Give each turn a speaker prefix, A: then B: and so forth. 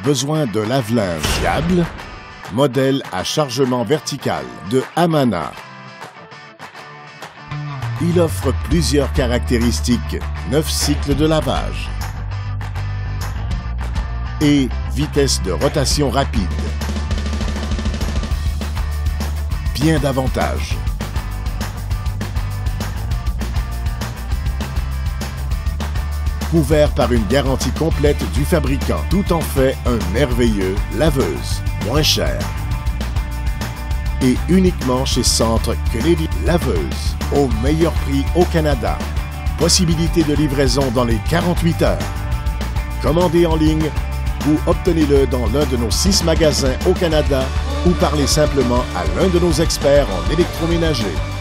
A: besoin de lave-linge fiable? Modèle à chargement vertical de Amana. Il offre plusieurs caractéristiques, 9 cycles de lavage et vitesse de rotation rapide. Bien d'avantages. Couvert par une garantie complète du fabricant, tout en fait un merveilleux laveuse, moins cher. Et uniquement chez Centre Kennedy Laveuse, au meilleur prix au Canada. Possibilité de livraison dans les 48 heures. Commandez en ligne ou obtenez-le dans l'un de nos 6 magasins au Canada ou parlez simplement à l'un de nos experts en électroménager.